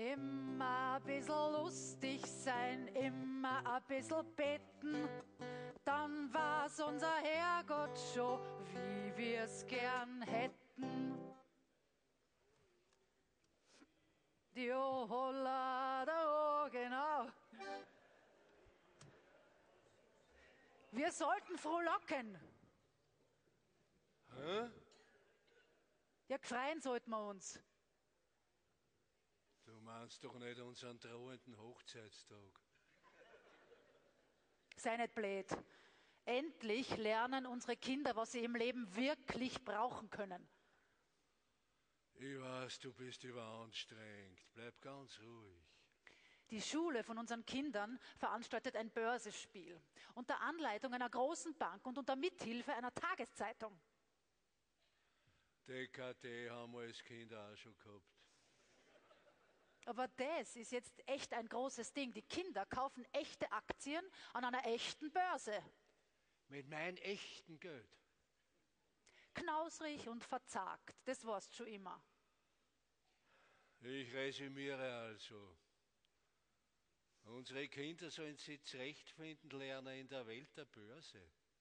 Immer ein bisschen lustig sein, immer ein bisschen beten, dann war's unser Herrgott schon, wie wir's gern hätten. Die Holla, da, genau. Wir sollten frohlocken. Hä? Ja, freuen sollten wir uns. Du meinst doch nicht unseren drohenden Hochzeitstag. Sei nicht blöd. Endlich lernen unsere Kinder, was sie im Leben wirklich brauchen können. Ich weiß, du bist überanstrengt. Bleib ganz ruhig. Die Schule von unseren Kindern veranstaltet ein Börsespiel unter Anleitung einer großen Bank und unter Mithilfe einer Tageszeitung. DKT haben wir als Kinder auch schon gehabt. Aber das ist jetzt echt ein großes Ding. Die Kinder kaufen echte Aktien an einer echten Börse. Mit meinem echten Geld. Knausrig und verzagt, das warst schon immer. Ich resümiere also. Unsere Kinder sollen sich zurechtfinden lernen in der Welt der Börse.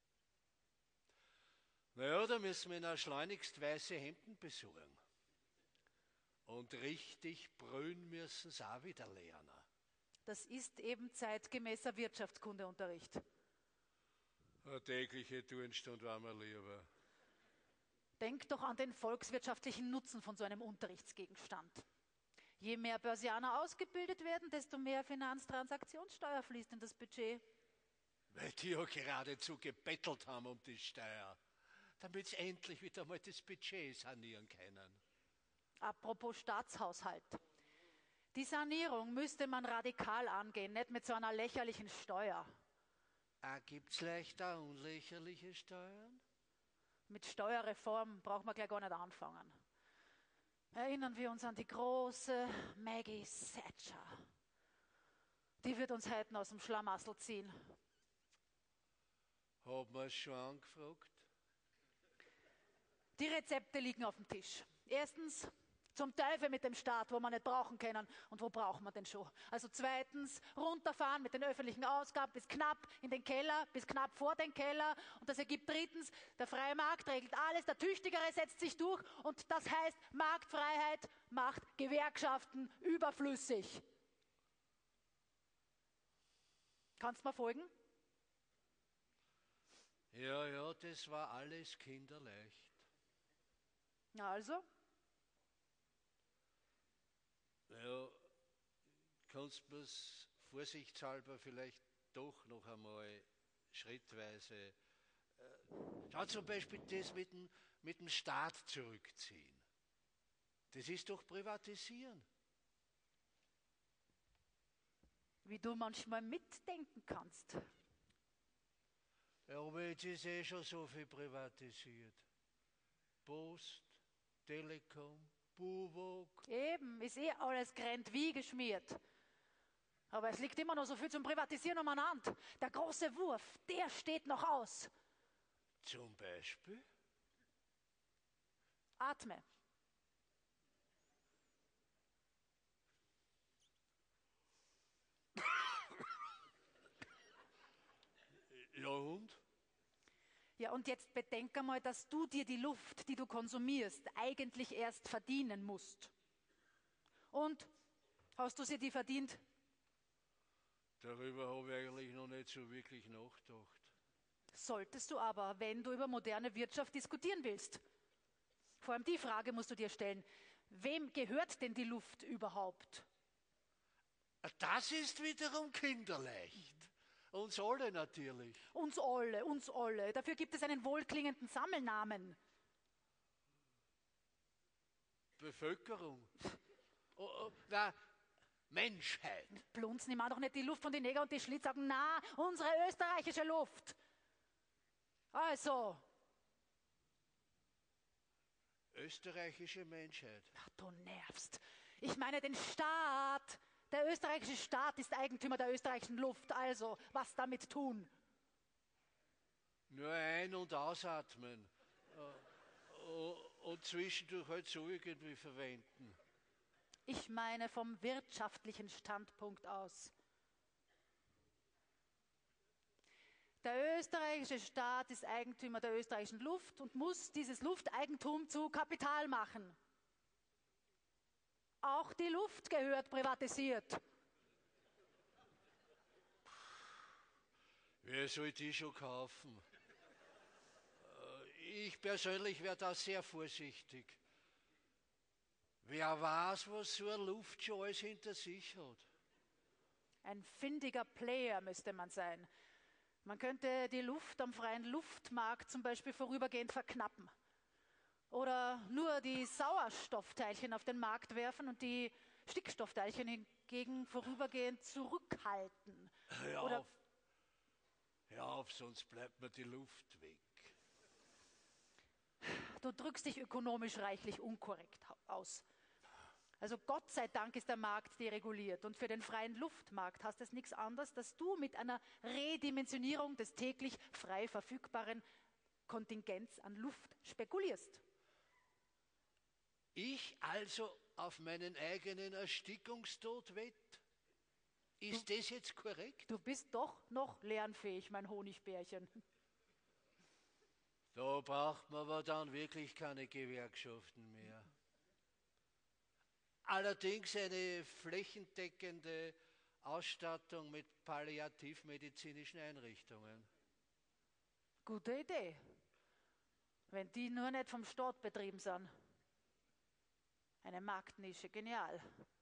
Naja, da müssen wir ihnen schleunigst weiße Hemden besorgen. Und richtig brüllen müssen sie auch wieder lernen. Das ist eben zeitgemäßer Wirtschaftskundeunterricht. Eine tägliche Turnstunde war mir lieber. Denk doch an den volkswirtschaftlichen Nutzen von so einem Unterrichtsgegenstand. Je mehr Börsianer ausgebildet werden, desto mehr Finanztransaktionssteuer fließt in das Budget. Weil die ja geradezu gebettelt haben um die Steuer, damit sie endlich wieder mal das Budget sanieren können. Apropos Staatshaushalt. Die Sanierung müsste man radikal angehen, nicht mit so einer lächerlichen Steuer. Gibt's leichter unlächerliche Steuern? Mit Steuerreform braucht man gleich gar nicht anfangen. Erinnern wir uns an die große Maggie Thatcher. Die wird uns heute aus dem Schlamassel ziehen. Haben wir es schon angefragt? Die Rezepte liegen auf dem Tisch. Erstens, zum Teufel mit dem Staat, wo wir nicht brauchen können. Und wo brauchen wir denn schon? Also zweitens, runterfahren mit den öffentlichen Ausgaben bis knapp in den Keller, bis knapp vor den Keller. Und das ergibt drittens, der freie Markt regelt alles, der Tüchtigere setzt sich durch. Und das heißt, Marktfreiheit macht Gewerkschaften überflüssig. Kannst du mir folgen? Ja, das war alles kinderleicht. Na also? Ja, kannst du mir's vorsichtshalber vielleicht doch noch einmal schrittweise. Schau zum Beispiel das mit dem Staat zurückziehen. Das ist doch privatisieren. Wie du manchmal mitdenken kannst. Ja, aber jetzt ist schon so viel privatisiert. Post, Telekom, Buwog. Eben, ist alles grennt wie geschmiert. Aber es liegt immer noch so viel zum Privatisieren umeinander. Der große Wurf, der steht noch aus. Zum Beispiel? Atme. Ja und? Ja, und jetzt bedenk einmal, dass du dir die Luft, die du konsumierst, eigentlich erst verdienen musst. Und hast du sie dir verdient? Darüber habe ich eigentlich noch nicht so wirklich nachgedacht. Solltest du aber, wenn du über moderne Wirtschaft diskutieren willst. Vor allem die Frage musst du dir stellen, wem gehört denn die Luft überhaupt? Das ist wiederum kinderleicht. Uns alle natürlich. Uns alle, uns alle. Dafür gibt es einen wohlklingenden Sammelnamen. Bevölkerung. Na, Menschheit. Plunzen, ich meine doch nicht die Luft von den Neger und die Schlitz sagen, na, unsere österreichische Luft. Also. Österreichische Menschheit. Ach, du nervst. Ich meine den Staat. Der österreichische Staat ist Eigentümer der österreichischen Luft. Also, was damit tun? Nur ein- und ausatmen. Und zwischendurch halt so irgendwie verwenden. Ich meine vom wirtschaftlichen Standpunkt aus. Der österreichische Staat ist Eigentümer der österreichischen Luft und muss dieses Lufteigentum zu Kapital machen. Auch die Luft gehört privatisiert. Wer soll die schon kaufen? Ich persönlich wäre da sehr vorsichtig. Wer weiß, was so eine Luft schon alles hinter sich hat. Ein findiger Player müsste man sein. Man könnte die Luft am freien Luftmarkt zum Beispiel vorübergehend verknappen. Oder nur die Sauerstoffteilchen auf den Markt werfen und die Stickstoffteilchen hingegen vorübergehend zurückhalten. Hör auf, sonst bleibt mir die Luft weg. Du drückst dich ökonomisch reichlich unkorrekt aus. Also Gott sei Dank ist der Markt dereguliert und für den freien Luftmarkt hast es nichts anderes, dass du mit einer Redimensionierung des täglich frei verfügbaren Kontingents an Luft spekulierst. Ich also auf meinen eigenen Erstickungstod wett? Ist das jetzt korrekt? Du bist doch noch lernfähig, mein Honigbärchen. Da braucht man aber dann wirklich keine Gewerkschaften mehr. Allerdings eine flächendeckende Ausstattung mit palliativmedizinischen Einrichtungen. Gute Idee. Wenn die nur nicht vom Staat betrieben sind. Eine Marktnische, genial.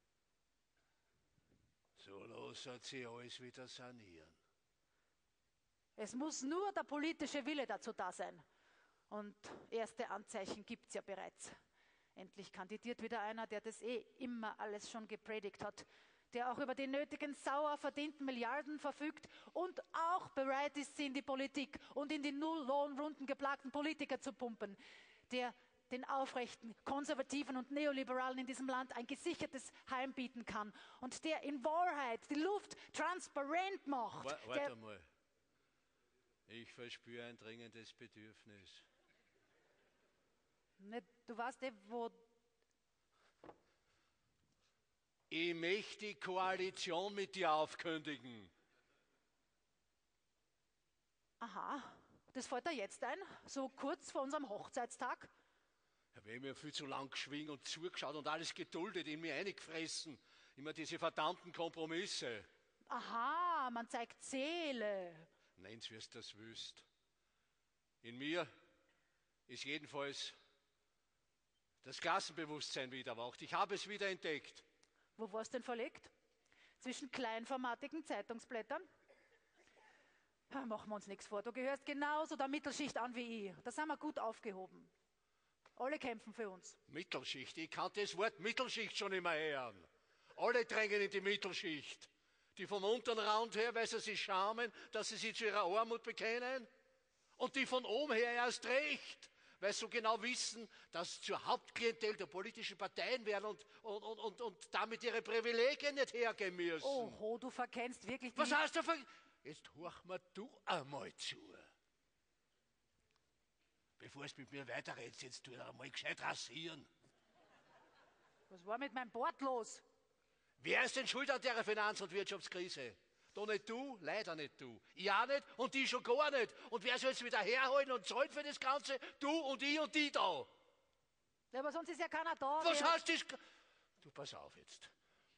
So los hat sie alles wieder sanieren. Es muss nur der politische Wille dazu da sein. Und erste Anzeichen gibt es ja bereits. Endlich kandidiert wieder einer, der das immer alles schon gepredigt hat, der auch über die nötigen sauer verdienten Milliarden verfügt und auch bereit ist, sie in die Politik und in die Null-Lohnrunden geplagten Politiker zu pumpen, der den Aufrechten, Konservativen und Neoliberalen in diesem Land ein gesichertes Heim bieten kann und der in Wahrheit die Luft transparent macht. Warte mal. Ich verspüre ein dringendes Bedürfnis. Du weißt wo... Ich möchte die Koalition mit dir aufkündigen. Aha, das fällt dir jetzt ein? So kurz vor unserem Hochzeitstag? Ich habe mir viel zu lang geschwiegen und zugeschaut und alles geduldet, in mir eingefressen. Immer diese verdammten Kompromisse. Aha, man zeigt Seele. Nenn's, wie es das wüsst. In mir ist jedenfalls das Klassenbewusstsein wieder erwacht. Ich habe es wieder entdeckt. Wo war es denn verlegt? Zwischen kleinformatigen Zeitungsblättern? Machen wir uns nichts vor, du gehörst genauso der Mittelschicht an wie ich. Da sind wir gut aufgehoben. Alle kämpfen für uns. Mittelschicht, ich kann das Wort Mittelschicht schon immer hören. Alle drängen in die Mittelschicht. Die vom unteren Rand her, weil sie sich schamen, dass sie sich zu ihrer Armut bekennen. Und die von oben her erst recht, weil sie so genau wissen, dass sie zur Hauptklientel der politischen Parteien werden und damit ihre Privilegien nicht hergeben müssen. Oho, du verkennst wirklich die... Was heißt du? Jetzt horch mir du einmal zu. Bevor du mit mir weiterredest, jetzt tu einmal gescheit rasieren. Was war mit meinem Bart los? Wer ist denn schuld an der Finanz- und Wirtschaftskrise? Da nicht du, leider nicht du. Ich auch nicht und die schon gar nicht. Und wer soll es wieder herholen und zahlen für das Ganze? Du und ich und die da. Ja, aber sonst ist ja keiner da. Was heißt das? Du, pass auf jetzt.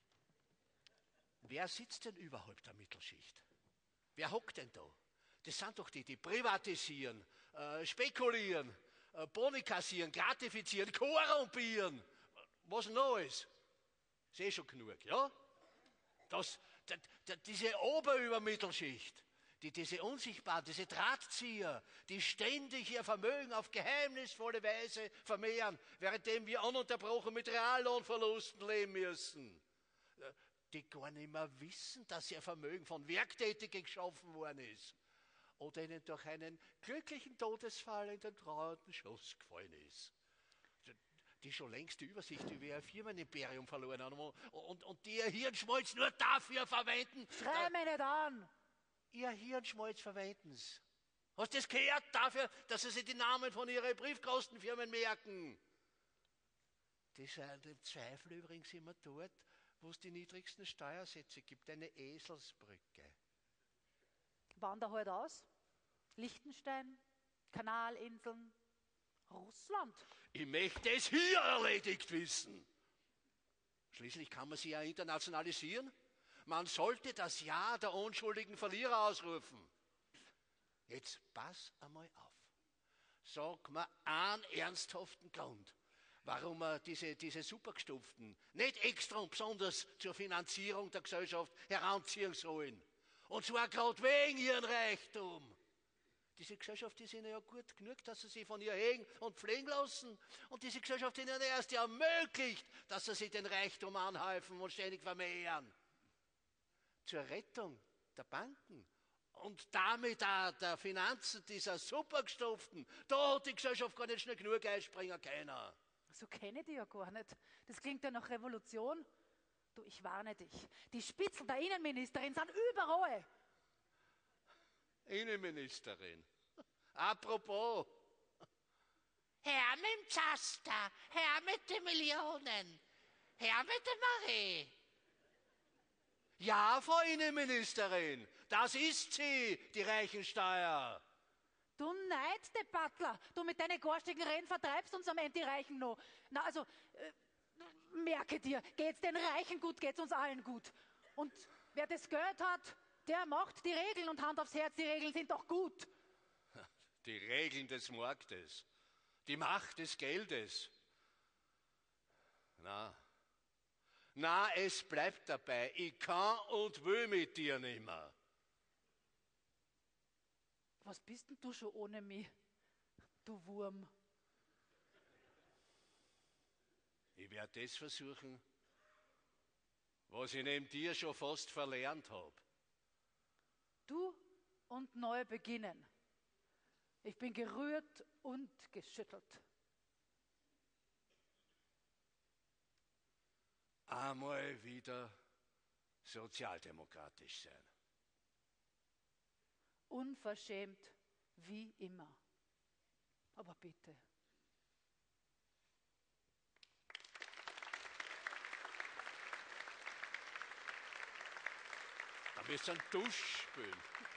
Wer sitzt denn überhaupt der Mittelschicht? Wer hockt denn da? Das sind doch die privatisieren, spekulieren, Boni kassieren, gratifizieren, korrumpieren. Was noch alles? Ist eh schon genug, ja? Diese Oberübermittelschicht, diese Unsichtbaren, diese Drahtzieher, die ständig ihr Vermögen auf geheimnisvolle Weise vermehren, währenddem wir ununterbrochen mit Reallohnverlusten leben müssen. Die gar nicht mehr wissen, dass ihr Vermögen von Werktätigen geschaffen worden ist oder ihnen durch einen glücklichen Todesfall in den trauernden Schoß gefallen ist. Die schon längst die Übersicht über ihr Firmenimperium verloren haben und die ihr Hirnschmalz nur dafür verwenden. Schrei mich nicht an! Ihr Hirnschmalz verwenden es. Hast du das gehört? Dafür, dass sie sich die Namen von ihren Briefkastenfirmen merken. Im Zweifel übrigens immer dort, wo es die niedrigsten Steuersätze gibt, eine Eselsbrücke. Wander halt aus. Liechtenstein, Kanalinseln, Russland. Ich möchte es hier erledigt wissen. Schließlich kann man sie ja internationalisieren. Man sollte das Ja der unschuldigen Verlierer ausrufen. Jetzt pass einmal auf. Sag mir einen ernsthaften Grund, warum wir diese Supergestuften nicht extra und besonders zur Finanzierung der Gesellschaft heranziehen sollen. Und zwar gerade wegen ihrem Reichtum. Diese Gesellschaft ist ihnen ja gut genug, dass sie sich von ihr hegen und pflegen lassen. Und diese Gesellschaft ist ihnen erst ermöglicht, dass sie sich den Reichtum anhäufen und ständig vermehren. Zur Rettung der Banken und damit auch der Finanzen dieser Supergestuften, da hat die Gesellschaft gar nicht schnell genug einspringen können. So kenne ich die ja gar nicht. Das klingt ja nach Revolution. Du, ich warne dich. Die Spitzel der Innenministerin sind überall. Innenministerin. Apropos. Herr mit dem Zaster, Herr mit den Millionen, Herr mit der Marie. Ja, Frau Innenministerin, das ist sie, die Reichensteuer. Du Neiddebattler, du mit deinen garstigen Reden vertreibst uns am Ende die Reichen noch. Na also, merke dir, geht's den Reichen gut, geht's uns allen gut. Und wer das Geld hat, der macht die Regeln und Hand aufs Herz, die Regeln sind doch gut. Die Regeln des Marktes, die Macht des Geldes. Na, es bleibt dabei, ich kann und will mit dir nimmer. Was bist denn du schon ohne mich, du Wurm? Ich werde das versuchen, was ich neben dir schon fast verlernt habe. Du und neu beginnen. Ich bin gerührt und geschüttelt. Einmal wieder sozialdemokratisch sein. Unverschämt wie immer. Aber bitte. Da bist du ein Dusch spülen.